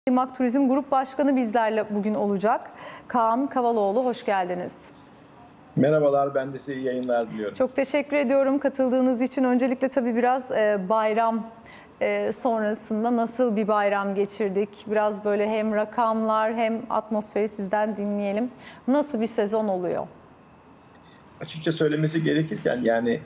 İMAK Turizm Grup Başkanı bizlerle bugün olacak. Kaan Kavaloğlu, hoş geldiniz. Merhabalar, ben de size iyi yayınlar diliyorum. Çok teşekkür ediyorum katıldığınız için. Öncelikle tabii biraz bayram sonrasında nasıl bir bayram geçirdik? Biraz böyle hem rakamlar hem atmosferi sizden dinleyelim. Nasıl bir sezon oluyor? Açıkça söylemesi gerekirken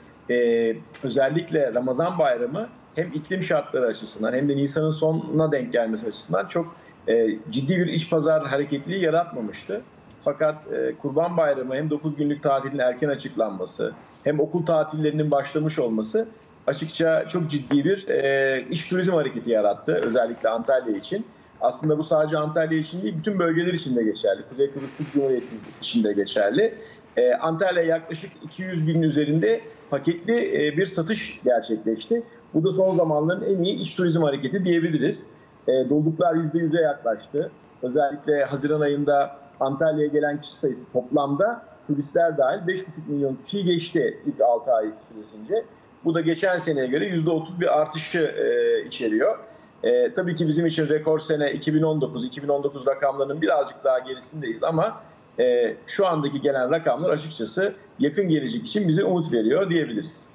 özellikle Ramazan bayramı hem iklim şartları açısından hem de Nisan'ın sonuna denk gelmesi açısından çok ciddi bir iç pazar hareketliliği yaratmamıştı. Fakat Kurban Bayramı hem 9 günlük tatilin erken açıklanması hem okul tatillerinin başlamış olması açıkça çok ciddi bir iç turizm hareketi yarattı özellikle Antalya için. Aslında bu sadece Antalya için değil, bütün bölgeler için de geçerli. Kuzey Kıbrıs Türk Cumhuriyeti için de geçerli. Antalya yaklaşık 200 binin üzerinde paketli bir satış gerçekleşti. Bu da son zamanların en iyi iç turizm hareketi diyebiliriz. Doluluklar %100'e yaklaştı. Özellikle Haziran ayında Antalya'ya gelen kişi sayısı toplamda turistler dahil 5,5 milyon kişiyi geçti ilk 6 ay süresince. Bu da geçen seneye göre %30 bir artışı içeriyor. Tabii ki bizim için rekor sene 2019. 2019 rakamlarının birazcık daha gerisindeyiz ama şu andaki gelen rakamlar açıkçası yakın gelecek için bize umut veriyor diyebiliriz.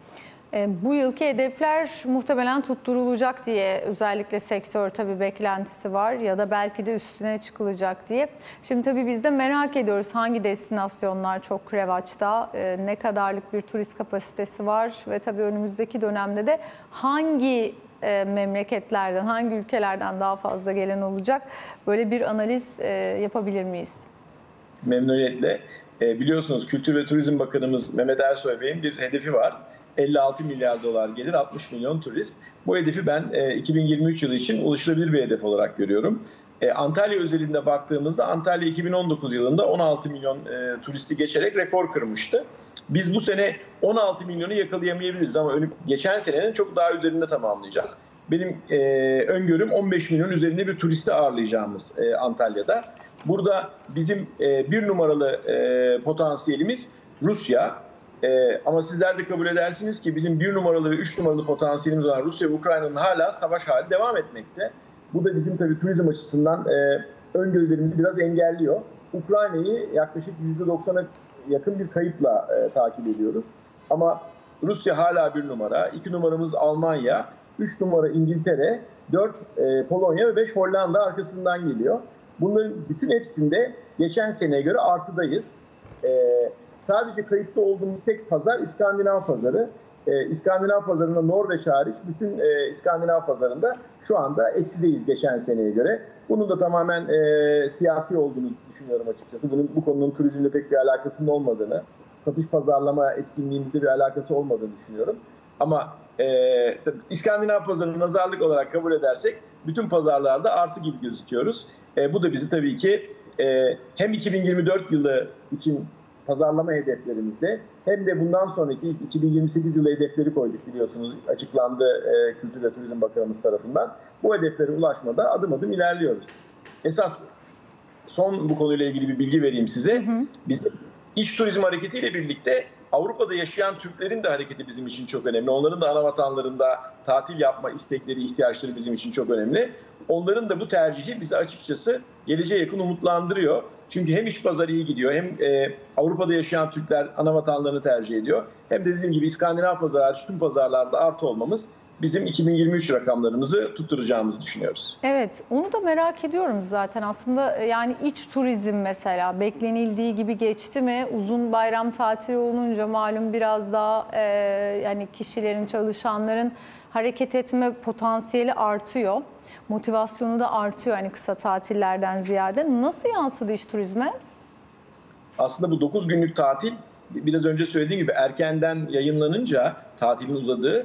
Bu yılki hedefler muhtemelen tutturulacak diye özellikle sektör tabii beklentisi var ya da belki de üstüne çıkılacak diye. Şimdi tabii biz de merak ediyoruz hangi destinasyonlar çok revaçta, ne kadarlık bir turist kapasitesi var ve tabii önümüzdeki dönemde de hangi memleketlerden, hangi ülkelerden daha fazla gelen olacak, böyle bir analiz yapabilir miyiz? Memnuniyetle. Biliyorsunuz Kültür ve Turizm Bakanımız Mehmet Ersoy Bey'in bir hedefi var. 56 milyar dolar gelir, 60 milyon turist. Bu hedefi ben 2023 yılı için ulaşılabilir bir hedef olarak görüyorum. Antalya özelinde baktığımızda Antalya 2019 yılında 16 milyon turisti geçerek rekor kırmıştı. Biz bu sene 16 milyonu yakalayamayabiliriz ama geçen senenin çok daha üzerinde tamamlayacağız. Benim öngörüm 15 milyon üzerinde bir turisti ağırlayacağımız Antalya'da. Burada bizim bir numaralı potansiyelimiz Rusya. Ama sizler de kabul edersiniz ki bizim 1 numaralı ve 3 numaralı potansiyelimiz olan Rusya ve Ukrayna'nın hala savaş hali devam etmekte. Bu da bizim tabii turizm açısından öngörülerimizi biraz engelliyor. Ukrayna'yı yaklaşık %90'a yakın bir kayıpla takip ediyoruz. Ama Rusya hala 1 numara, 2 numaramız Almanya, 3 numara İngiltere, 4 Polonya ve 5 Hollanda arkasından geliyor. Bunların bütün hepsinde geçen seneye göre artıdayız. Sadece kayıtlı olduğumuz tek pazar İskandinav pazarı. İskandinav pazarında Norveç hariç bütün İskandinav pazarında şu anda eksideyiz geçen seneye göre. Bunun da tamamen siyasi olduğunu düşünüyorum açıkçası. Bu konunun turizmle pek bir alakasının olmadığını, satış pazarlama etkinliğimizde bir alakası olmadığını düşünüyorum. Ama İskandinav pazarını nazarlık olarak kabul edersek bütün pazarlarda artı gibi gözüküyoruz. Bu da bizi tabii ki hem 2024 yılı için pazarlama hedeflerimizde hem de bundan sonraki 2028 yılı hedefleri koyduk biliyorsunuz açıklandı Kültür ve Turizm Bakanımız tarafından. Bu hedeflere ulaşmada adım adım ilerliyoruz. Esas son bu konuyla ilgili bir bilgi vereyim size. Biz iç turizm hareketiyle birlikte Avrupa'da yaşayan Türklerin de hareketi bizim için çok önemli. Onların da ana vatanlarında tatil yapma istekleri, ihtiyaçları bizim için çok önemli. Onların da bu tercihi bizi açıkçası geleceğe yakın umutlandırıyor. Çünkü hem iç pazar iyi gidiyor hem Avrupa'da yaşayan Türkler ana vatanlarını tercih ediyor. Hem de dediğim gibi İskandinav pazarı hariç tüm pazarlarda artı olmamız bizim 2023 rakamlarımızı tutturacağımızı düşünüyoruz. Evet, onu da merak ediyorum zaten aslında yani iç turizm mesela beklenildiği gibi geçti mi? Uzun bayram tatili olunca malum biraz daha yani kişilerin, çalışanların hareket etme potansiyeli artıyor. Motivasyonu da artıyor hani kısa tatillerden ziyade. Nasıl yansıdı iç turizme? Aslında bu 9 günlük tatil biraz önce söylediğim gibi erkenden yayınlanınca tatilin uzadığı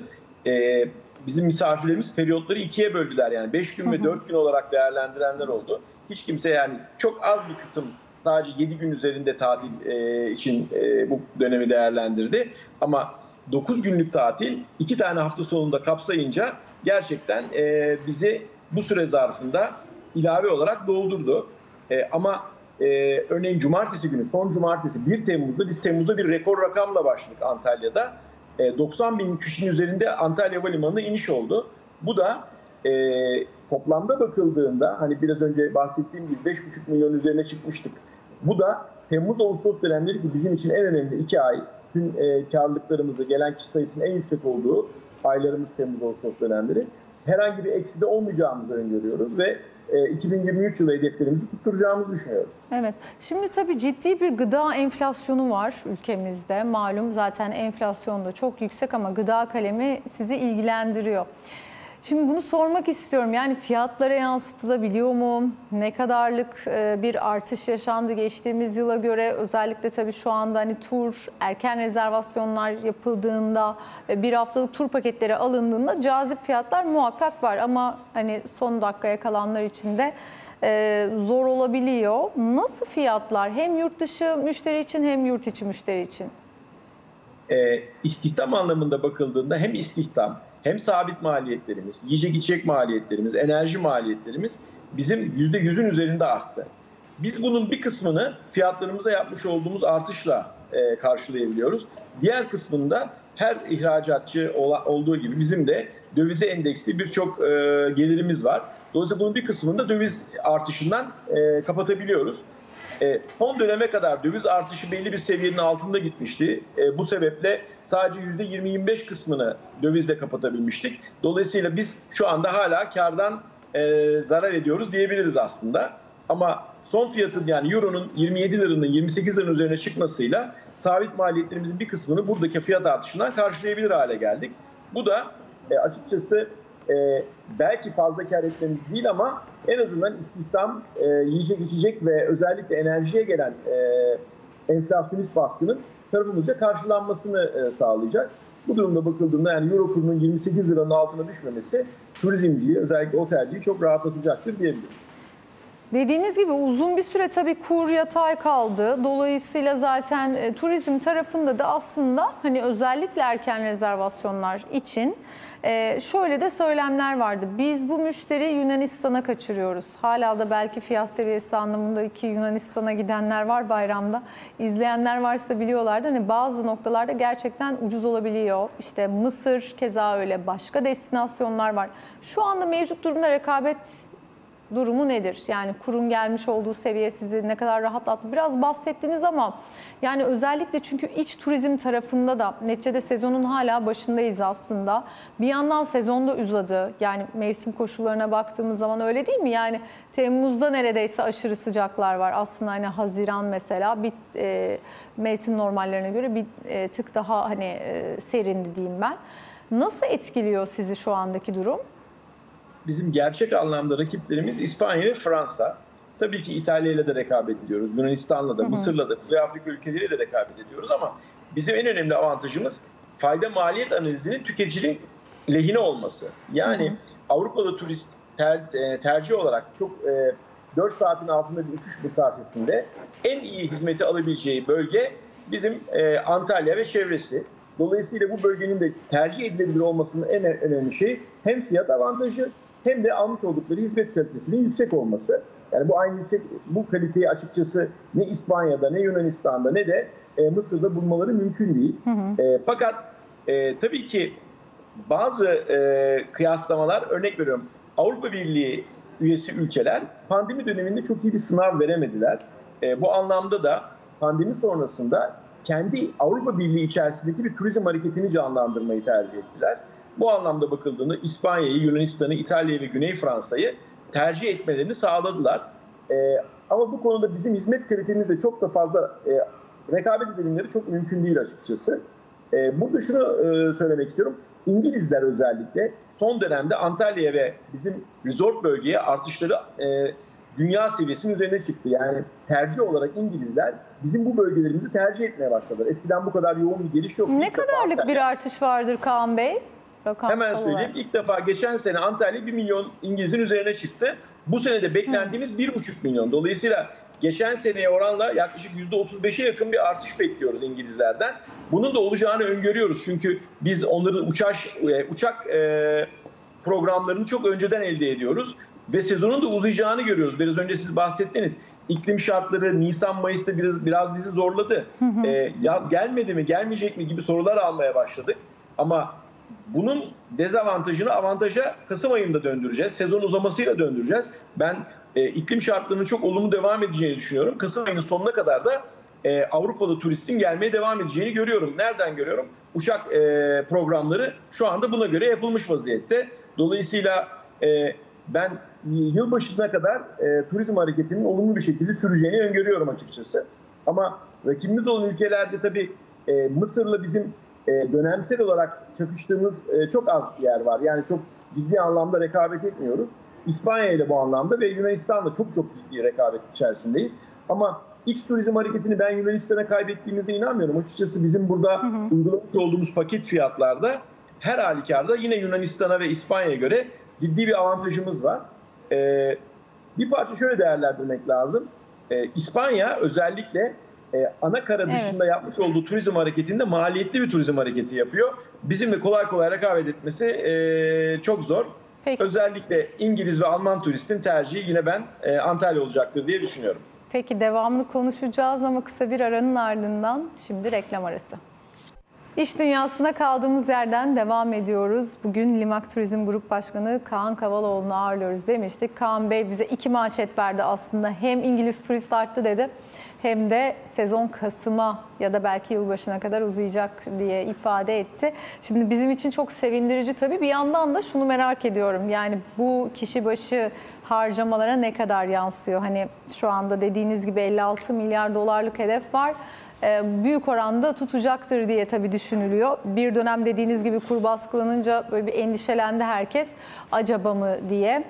bizim misafirlerimiz periyotları ikiye böldüler. Yani 5 gün ve 4 gün olarak değerlendirenler oldu. Hiç kimse yani çok az bir kısım sadece 7 gün üzerinde tatil için bu dönemi değerlendirdi. Ama 9 günlük tatil 2 tane hafta sonunda kapsayınca gerçekten bizi bu süre zarfında ilave olarak doldurdu. Ama örneğin cumartesi günü, son cumartesi 1 Temmuz'da biz Temmuz'da bir rekor rakamla başladık Antalya'da. 90 bin kişinin üzerinde Antalya Havalimanı'na iniş oldu. Bu da toplamda bakıldığında hani biraz önce bahsettiğim gibi 5,5 milyon üzerine çıkmıştık. Bu da Temmuz-Ağustos dönemleri ki bizim için en önemli 2 ay. Tüm karlılıklarımızı, gelen kişi sayısının en yüksek olduğu aylarımız Temmuz-Ağustos dönemleri. Herhangi bir ekside olmayacağımızı öngörüyoruz ve 2023 yılı hedeflerimizi tutturacağımızı düşünüyoruz. Evet. Şimdi tabii ciddi bir gıda enflasyonu var ülkemizde. Malum zaten enflasyon da çok yüksek ama gıda kalemi sizi ilgilendiriyor. Şimdi bunu sormak istiyorum. Yani fiyatlara yansıtılabiliyor mu? Ne kadarlık bir artış yaşandı geçtiğimiz yıla göre? Özellikle tabii şu anda hani tur, erken rezervasyonlar yapıldığında, bir haftalık tur paketleri alındığında cazip fiyatlar muhakkak var. Ama hani son dakikaya kalanlar için de zor olabiliyor. Nasıl fiyatlar hem yurt dışı müşteri için hem yurt içi müşteri için? İstihdam anlamında bakıldığında hem istihdam hem sabit maliyetlerimiz, yiyecek içecek maliyetlerimiz, enerji maliyetlerimiz bizim %100'ün üzerinde arttı. Biz bunun bir kısmını fiyatlarımıza yapmış olduğumuz artışla karşılayabiliyoruz. Diğer kısmında her ihracatçı olduğu gibi bizim de dövize endeksli birçok gelirimiz var. Dolayısıyla bunun bir kısmını da döviz artışından kapatabiliyoruz. Son döneme kadar döviz artışı belli bir seviyenin altında gitmişti. Bu sebeple sadece %20-25 kısmını dövizle kapatabilmiştik. Dolayısıyla biz şu anda hala kardan zarar ediyoruz diyebiliriz aslında. Ama son fiyatın yani Euro'nun 27 liranın 28 liranın üzerine çıkmasıyla sabit maliyetlerimizin bir kısmını buradaki fiyat artışından karşılayabilir hale geldik. Bu da açıkçası belki fazla kar etmemiz değil ama en azından istihdam, yiyecek içecek ve özellikle enerjiye gelen enflasyonist baskının tarafımızca karşılanmasını sağlayacak. Bu durumda bakıldığında yani Euro kurunun 28 liranın altına düşmemesi turizmciyi, özellikle otelciyi çok rahatlatacaktır diyebilirim. Dediğiniz gibi uzun bir süre tabii kur yatay kaldı. Dolayısıyla zaten turizm tarafında da aslında hani özellikle erken rezervasyonlar için şöyle de söylemler vardı. Biz bu müşteriyi Yunanistan'a kaçırıyoruz. Hala da belki fiyat seviyesi anlamında ki Yunanistan'a gidenler var bayramda. İzleyenler varsa biliyorlardı. Hani bazı noktalarda gerçekten ucuz olabiliyor. İşte Mısır keza öyle, başka destinasyonlar var. Şu anda mevcut durumda rekabet durumu nedir? Yani kurun gelmiş olduğu seviye sizi ne kadar rahatlattı? Biraz bahsettiniz ama yani özellikle çünkü iç turizm tarafında da neticede sezonun hala başındayız aslında. Bir yandan sezon da uzadı. Yani mevsim koşullarına baktığımız zaman öyle değil mi? Yani Temmuz'da neredeyse aşırı sıcaklar var. Aslında hani Haziran mesela bir mevsim normallerine göre bir tık daha hani serindi diyeyim ben. Nasıl etkiliyor sizi şu andaki durum? Bizim gerçek anlamda rakiplerimiz İspanya ve Fransa. Tabii ki İtalya ile de rekabet ediyoruz. Yunanistan'la da, Mısır'la da, Kuzey Afrika ülkeleriyle de rekabet ediyoruz ama bizim en önemli avantajımız fayda maliyet analizinin tüketicinin lehine olması. Yani Avrupa'da turist tercih olarak çok 4 saatin altında bir uçuş mesafesinde en iyi hizmeti alabileceği bölge bizim Antalya ve çevresi. Dolayısıyla bu bölgenin de tercih edilebilir olmasının en önemli şeyi hem fiyat avantajı hem de almış oldukları hizmet kalitesinin yüksek olması. Yani bu kaliteyi açıkçası ne İspanya'da, ne Yunanistan'da, ne de Mısır'da bulmaları mümkün değil. Fakat tabii ki bazı kıyaslamalar, örnek veriyorum, Avrupa Birliği üyesi ülkeler pandemi döneminde çok iyi bir sınav veremediler. Bu anlamda da pandemi sonrasında kendi Avrupa Birliği içerisindeki bir turizm hareketini canlandırmayı tercih ettiler. Bu anlamda bakıldığında İspanya'yı, Yunanistan'ı, İtalya'yı ve Güney Fransa'yı tercih etmelerini sağladılar. Ama bu konuda bizim hizmet kalitemizle çok da fazla rekabet edelimleri çok mümkün değil açıkçası. Burada şunu söylemek istiyorum. İngilizler özellikle son dönemde Antalya ve bizim resort bölgeye artışları dünya seviyesinin üzerine çıktı. Yani tercih olarak İngilizler bizim bu bölgelerimizi tercih etmeye başladılar. Eskiden bu kadar yoğun bir geliş yoktu. Ne kadarlık bir artış vardır Kaan Bey? Hemen söyleyeyim. İlk defa geçen sene Antalya 1 milyon İngiliz'in üzerine çıktı. Bu sene de beklentimiz 1,5 milyon. Dolayısıyla geçen seneye oranla yaklaşık %35'e yakın bir artış bekliyoruz İngilizlerden. Bunun da olacağını öngörüyoruz. Çünkü biz onların uçak programlarını çok önceden elde ediyoruz. Ve sezonun da uzayacağını görüyoruz. Biraz önce siz bahsettiniz. İklim şartları Nisan-Mayıs'ta biraz bizi zorladı. Yaz gelmedi mi, gelmeyecek mi gibi sorular almaya başladık. Ama bunun dezavantajını avantaja Kasım ayında döndüreceğiz. Sezon uzamasıyla döndüreceğiz. Ben iklim şartlarının çok olumlu devam edeceğini düşünüyorum. Kasım ayının sonuna kadar da Avrupalı turistin gelmeye devam edeceğini görüyorum. Nereden görüyorum? Uçak programları şu anda buna göre yapılmış vaziyette. Dolayısıyla ben yılbaşına kadar turizm hareketinin olumlu bir şekilde süreceğini öngörüyorum açıkçası. Ama rakibimiz olan ülkelerde tabii Mısır'la bizim dönemsel olarak çakıştığımız çok az yer var. Yani çok ciddi anlamda rekabet etmiyoruz. İspanya ile bu anlamda ve Yunanistan'la çok ciddi rekabet içerisindeyiz. Ama iç turizm hareketini ben Yunanistan'a kaybettiğimize inanmıyorum. Açıkçası bizim burada uygulamış olduğumuz paket fiyatlarda her halükarda yine Yunanistan'a ve İspanya'ya göre ciddi bir avantajımız var. Bir parça şöyle değerlendirmek lazım. İspanya özellikle ana kara dışında yapmış olduğu turizm hareketinde maliyetli bir turizm hareketi yapıyor. Bizimle kolay kolay rekabet etmesi çok zor. Peki. Özellikle İngiliz ve Alman turistin tercihi yine ben Antalya olacaktır diye düşünüyorum. Peki devamlı konuşacağız ama kısa bir aranın ardından şimdi reklam arası. İş dünyasına kaldığımız yerden devam ediyoruz. Bugün Limak Turizm Grup Başkanı Kaan Kavaloğlu'nu ağırlıyoruz demiştik. Kaan Bey bize iki manşet verdi aslında. Hem İngiliz turist arttı dedi hem de sezon Kasım'a ya da belki yılbaşına kadar uzayacak diye ifade etti. Şimdi bizim için çok sevindirici tabii. Bir yandan da şunu merak ediyorum. Yani bu kişi başı harcamalara ne kadar yansıyor? Hani şu anda dediğiniz gibi 56 milyar dolarlık hedef var. Büyük oranda tutacaktır diye tabii düşünülüyor. Bir dönem dediğiniz gibi kur baskılanınca böyle bir endişelendi herkes. Acaba mı diye.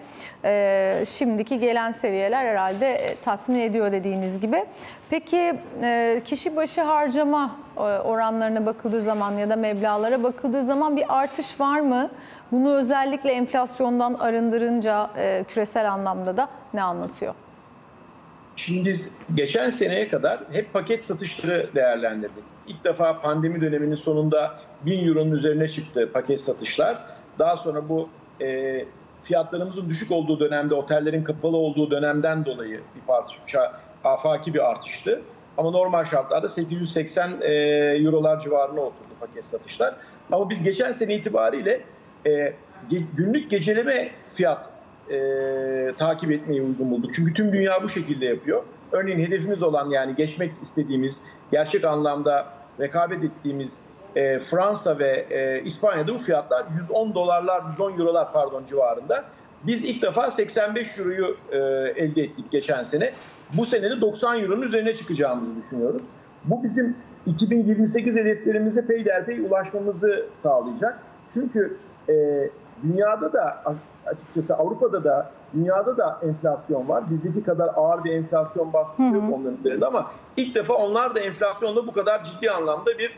Şimdiki gelen seviyeler herhalde tatmin ediyor dediğiniz gibi. Peki kişi başı harcama oranlarına bakıldığı zaman ya da meblağlara bakıldığı zaman bir artış var mı? Bunu özellikle enflasyondan arındırınca küresel anlamda da ne anlatıyor? Şimdi biz geçen seneye kadar hep paket satışları değerlendirdik. İlk defa pandemi döneminin sonunda 1000 euronun üzerine çıktı paket satışlar. Daha sonra bu fiyatlarımızın düşük olduğu dönemde, otellerin kapalı olduğu dönemden dolayı bir artış, afaki bir artıştı. Ama normal şartlarda 880 eurolar civarına oturdu paket satışlar. Ama biz geçen sene itibariyle günlük geceleme fiyat takip etmeyi uygun bulduk. Çünkü tüm dünya bu şekilde yapıyor. Örneğin hedefimiz olan, yani geçmek istediğimiz, gerçek anlamda rekabet ettiğimiz Fransa ve İspanya'da bu fiyatlar 110 dolarlar, 110 eurolar civarında. Biz ilk defa 85 euroyu elde ettik geçen sene. Bu sene de 90 euronun üzerine çıkacağımızı düşünüyoruz. Bu bizim 2028 hedeflerimize peyderpey ulaşmamızı sağlayacak. Çünkü dünyada da açıkçası Avrupa'da da dünyada da enflasyon var. Bizdeki kadar ağır bir enflasyon baskısı yok onların üzerinde ama ilk defa onlar da enflasyonla bu kadar ciddi anlamda bir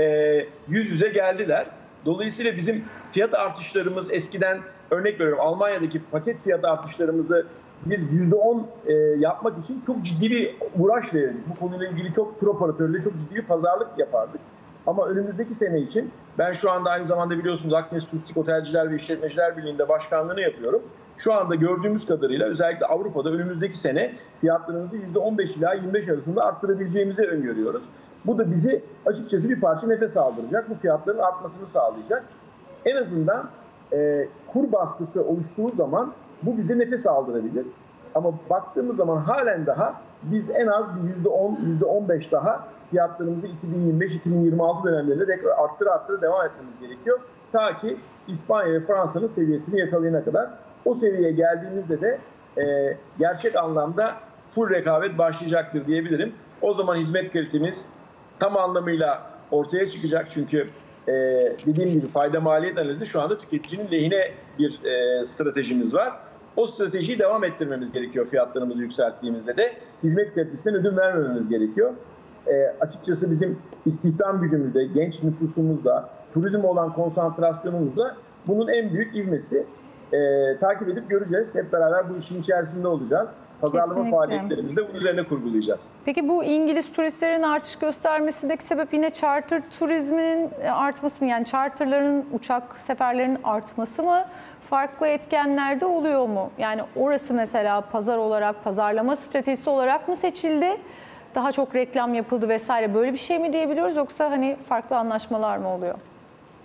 yüz yüze geldiler. Dolayısıyla bizim fiyat artışlarımız eskiden, örnek veriyorum, Almanya'daki paket fiyat artışlarımızı bir %10 yapmak için çok ciddi bir uğraş verirdik. Bu konuyla ilgili çok tur operatörüyle çok ciddi bir pazarlık yapardık. Ama önümüzdeki sene için ben şu anda aynı zamanda biliyorsunuz Akdeniz Turistik Otelciler ve İşletmeciler Birliği'nde başkanlığını yapıyorum. Şu anda gördüğümüz kadarıyla özellikle Avrupa'da önümüzdeki sene fiyatlarımızı %15 ila 25 arasında arttırabileceğimizi öngörüyoruz. Bu da bizi açıkçası bir parça nefes aldıracak. Bu fiyatların artmasını sağlayacak. En azından kur baskısı oluştuğu zaman bu bize nefes aldırabilir. Ama baktığımız zaman halen daha biz en az bir %10, %15 daha fiyatlarımızı 2025-2026 dönemlerinde tekrar arttıra devam etmemiz gerekiyor. Ta ki İspanya ve Fransa'nın seviyesini yakalayana kadar. O seviyeye geldiğimizde de gerçek anlamda full rekabet başlayacaktır diyebilirim. O zaman hizmet kalitemiz tam anlamıyla ortaya çıkacak. Çünkü dediğim gibi fayda maliyet analizi şu anda tüketicinin lehine bir stratejimiz var. O stratejiyi devam ettirmemiz gerekiyor fiyatlarımızı yükselttiğimizde de. Hizmet kalitesinden ödün vermememiz gerekiyor. Açıkçası bizim istihdam gücümüzde, genç nüfusumuzda, turizm olan konsantrasyonumuzda bunun en büyük ivmesi. Takip edip göreceğiz. Hep beraber bu işin içerisinde olacağız. Pazarlama Kesinlikle. faaliyetlerimizi de bunun üzerine kurgulayacağız. Peki bu İngiliz turistlerin artış göstermesindeki sebep yine charter turizminin artması mı? Yani charterların, uçak seferlerinin artması mı? Farklı etkenler de oluyor mu? Yani orası mesela pazar olarak, pazarlama stratejisi olarak mı seçildi? Daha çok reklam yapıldı vesaire, böyle bir şey mi diyebiliyoruz, yoksa hani farklı anlaşmalar mı oluyor?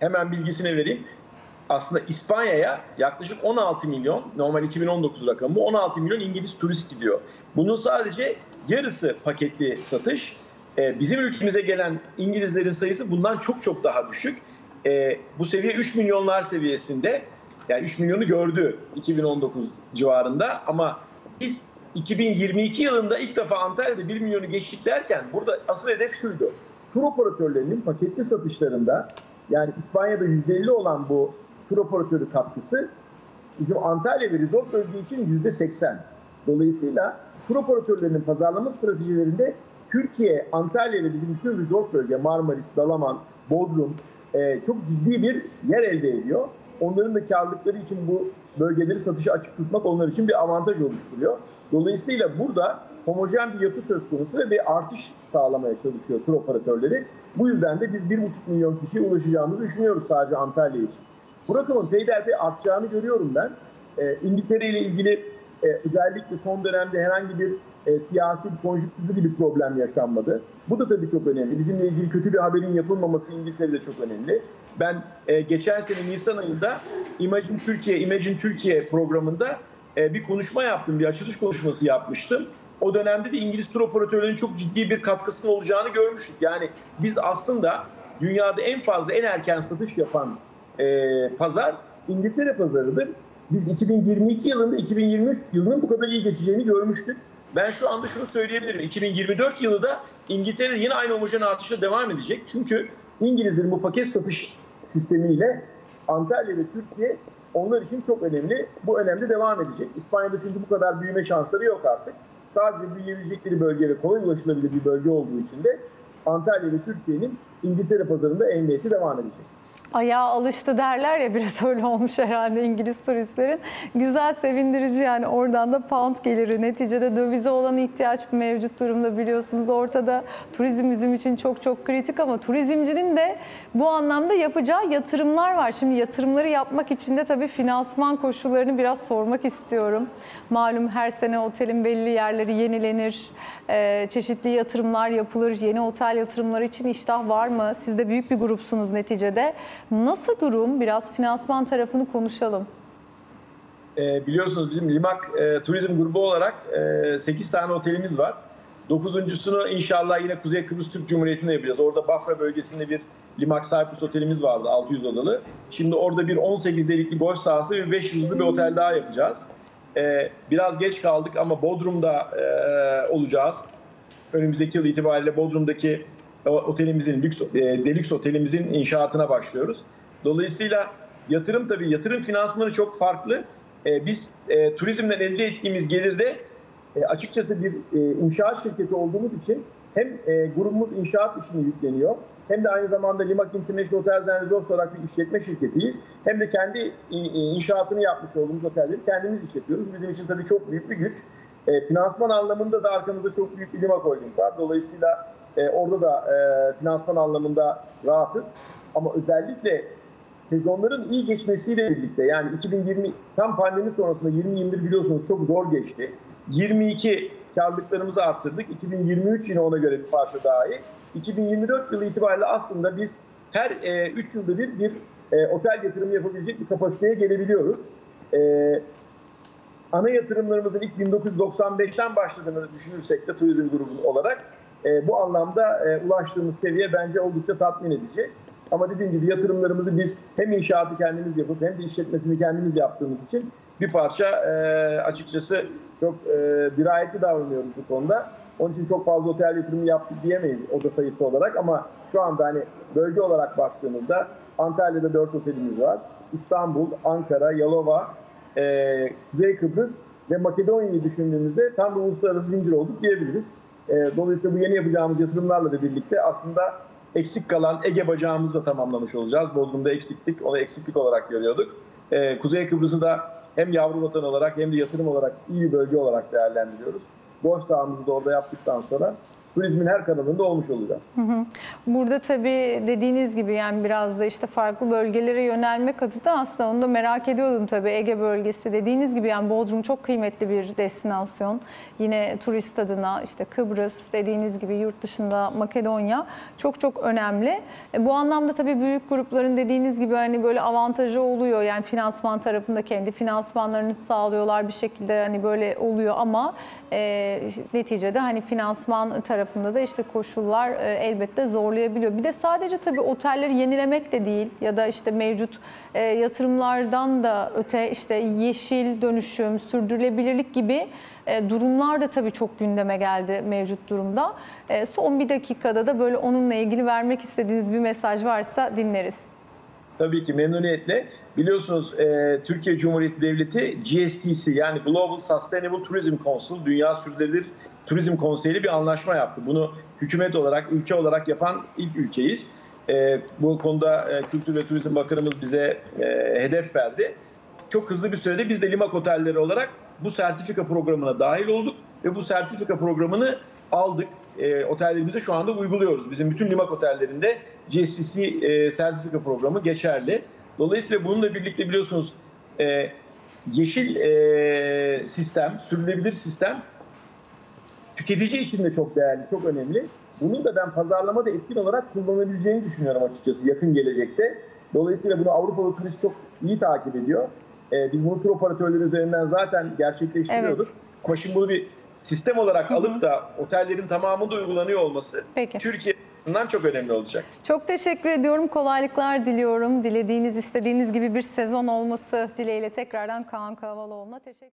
hemen bilgisini vereyim. Aslında İspanya'ya yaklaşık 16 milyon, normal 2019 rakamı, 16 milyon İngiliz turist gidiyor. Bunun sadece yarısı paketli satış. Bizim ülkemize gelen İngilizlerin sayısı bundan çok çok daha düşük. Bu seviye 3 milyonlar seviyesinde. Yani 3 milyonu gördü 2019 civarında, ama biz 2022 yılında ilk defa Antalya'da 1 milyonu geçtik derken burada asıl hedef şuydu. Tur operatörlerinin paketli satışlarında, yani İspanya'da %50 olan bu tur operatörü katkısı bizim Antalya ve Resort bölge için %80. Dolayısıyla tur operatörlerinin pazarlama stratejilerinde Türkiye, Antalya ve bizim bütün resort bölge, Marmaris, Dalaman, Bodrum çok ciddi bir yer elde ediyor. Onların da karlılıkları için bu bölgeleri satışa açık tutmak onlar için bir avantaj oluşturuyor. Dolayısıyla burada homojen bir yapı söz konusu ve bir artış sağlamaya çalışıyor tur operatörleri. Bu yüzden de biz 1,5 milyon kişiye ulaşacağımızı düşünüyoruz sadece Antalya için. Bu rakamın peyderpey artacağını görüyorum ben. İngiltere ile ilgili özellikle son dönemde herhangi bir siyasi bir konjüktürde bir problem yaşanmadı. Bu da tabii çok önemli. Bizimle ilgili kötü bir haberin yapılmaması İngiltere'de çok önemli. Ben geçen sene Nisan ayında Imagine Türkiye programında bir konuşma yaptım, bir açılış konuşması yapmıştım. O dönemde de İngiliz tur operatörlerinin çok ciddi bir katkısının olacağını görmüştük. Yani biz aslında dünyada en fazla, en erken satış yapan pazar İngiltere pazarıdır. Biz 2022 yılında 2023 yılının bu kadar iyi geçeceğini görmüştük. Ben şu anda şunu söyleyebilirim. 2024 yılı da İngiltere'de yine aynı homojen artışla devam edecek. Çünkü İngilizlerin bu paket satış sistemiyle Antalya ve Türkiye onlar için çok önemli. Bu önemli devam edecek. İspanya'da çünkü bu kadar büyüme şansları yok artık. Sadece büyüyebilecekleri bölge ve kolay ulaşılabilir bir bölge olduğu için de Antalya ve Türkiye'nin İngiltere pazarında emniyeti devam edecek. Ayağa alıştı derler ya, biraz öyle olmuş herhalde İngiliz turistlerin. Güzel, sevindirici yani, oradan da pound geliri. Neticede dövize olan ihtiyaç mevcut durumda, biliyorsunuz ortada. Turizm bizim için çok çok kritik, ama turizmcinin de bu anlamda yapacağı yatırımlar var. Şimdi yatırımları yapmak için de tabii finansman koşullarını biraz sormak istiyorum. Malum her sene otelin belli yerleri yenilenir, çeşitli yatırımlar yapılır. Yeni otel yatırımları için iştah var mı? Siz de büyük bir grupsunuz neticede. Nasıl durum? Biraz finansman tarafını konuşalım. Biliyorsunuz bizim Limak Turizm Grubu olarak 8 tane otelimiz var. 9.sunu inşallah yine Kuzey Kıbrıs Türk Cumhuriyeti'nde yapacağız. Orada Bafra bölgesinde bir Limak Cyprus otelimiz vardı, 600 odalı. Şimdi orada bir 18 delikli golf sahası ve 5 yıldızlı bir otel daha yapacağız. Biraz geç kaldık ama Bodrum'da olacağız. Önümüzdeki yıl itibariyle Bodrum'daki otelimizin, Deluxe otelimizin inşaatına başlıyoruz. Dolayısıyla yatırım finansmanı çok farklı. Biz turizmden elde ettiğimiz gelirde açıkçası bir inşaat şirketi olduğumuz için hem grubumuz inşaat işine yükleniyor, hem de aynı zamanda Limak International Hotels and Resorts olarak bir işletme şirketiyiz. Hem de kendi inşaatını yapmış olduğumuz otelleri kendimiz işletiyoruz. Bizim için tabii çok büyük bir güç. Finansman anlamında da arkamızda çok büyük bir Limak Holding var. Dolayısıyla orada da finansman anlamında rahatız. Ama özellikle sezonların iyi geçmesiyle birlikte, yani 2020 tam pandemi sonrasında 2021 biliyorsunuz çok zor geçti. 22 karlılıklarımızı arttırdık. 2023 yine ona göre bir parça daha iyi. 2024 yılı itibariyle aslında biz her 3 yılda bir otel yatırımı yapabilecek bir kapasiteye gelebiliyoruz. Ana yatırımlarımızın ilk 1995'ten başladığını düşünürsek de turizm grubu olarak bu anlamda ulaştığımız seviye bence oldukça tatmin edici. Ama dediğim gibi yatırımlarımızı biz hem inşaatı kendimiz yapıp hem de işletmesini kendimiz yaptığımız için bir parça açıkçası çok dirayetli davranıyoruz bu konuda. Onun için çok fazla otel yatırımı yaptık diyemeyiz oda sayısı olarak, ama şu anda hani bölge olarak baktığımızda Antalya'da 4 otelimiz var. İstanbul, Ankara, Yalova, Kuzey Kıbrıs ve Makedonya'yı düşündüğümüzde tam bir uluslararası zincir olduk diyebiliriz. Dolayısıyla bu yeni yapacağımız yatırımlarla da birlikte aslında eksik kalan Ege bacağımızı da tamamlamış olacağız. Bodrum'da eksiklik, onu eksiklik olarak görüyorduk. Kuzey Kıbrıs'ı da hem yavru vatan olarak hem de yatırım olarak iyi bir bölge olarak değerlendiriyoruz. Golf sahamızı da orada yaptıktan sonra turizmin her kanalında olmuş olacağız. Burada tabii dediğiniz gibi yani biraz da işte farklı bölgelere yönelmek adına aslında onu da merak ediyordum tabii. Ege bölgesi dediğiniz gibi yani Bodrum çok kıymetli bir destinasyon. Yine turist adına işte Kıbrıs dediğiniz gibi yurt dışında Makedonya çok çok önemli. Bu anlamda tabii büyük grupların dediğiniz gibi hani böyle avantajı oluyor. Yani finansman tarafında kendi finansmanlarını sağlıyorlar bir şekilde hani böyle oluyor ama neticede hani finansman tarafında da işte koşullar elbette zorlayabiliyor. Bir de sadece tabii otelleri yenilemek de değil ya da işte mevcut yatırımlardan da öte işte yeşil dönüşüm, sürdürülebilirlik gibi durumlar da tabii çok gündeme geldi mevcut durumda. Son bir dakikada da böyle onunla ilgili vermek istediğiniz bir mesaj varsa dinleriz. Tabii ki memnuniyetle. Biliyorsunuz Türkiye Cumhuriyeti Devleti GSTC yani Global Sustainable Tourism Council, Dünya Sürdürülebilir Turizm Konseyi ile bir anlaşma yaptı. Bunu hükümet olarak, ülke olarak yapan ilk ülkeyiz. Bu konuda Kültür ve Turizm Bakanımız bize hedef verdi. Çok hızlı bir sürede biz de Limak Otelleri olarak bu sertifika programına dahil olduk ve bu sertifika programını aldık. Otellerimize şu anda uyguluyoruz. Bizim bütün Limak Otellerinde GSTC sertifika programı geçerli. Dolayısıyla bununla birlikte biliyorsunuz yeşil sistem, sürdürülebilir sistem tüketici için de çok değerli, çok önemli. Bunun da ben pazarlamada etkin olarak kullanabileceğini düşünüyorum açıkçası yakın gelecekte. Dolayısıyla bunu Avrupalı turist çok iyi takip ediyor. Biz bunu tur operatörleri üzerinden zaten gerçekleştiriyorduk. Evet. Ama şimdi bunu bir sistem olarak alıp da otellerin tamamında uygulanıyor olması Peki. Türkiye açısından çok önemli olacak. Çok teşekkür ediyorum. Kolaylıklar diliyorum. Dilediğiniz, istediğiniz gibi bir sezon olması dileğiyle tekrardan Kaan Kavaloğlu'na teşekkür ederim.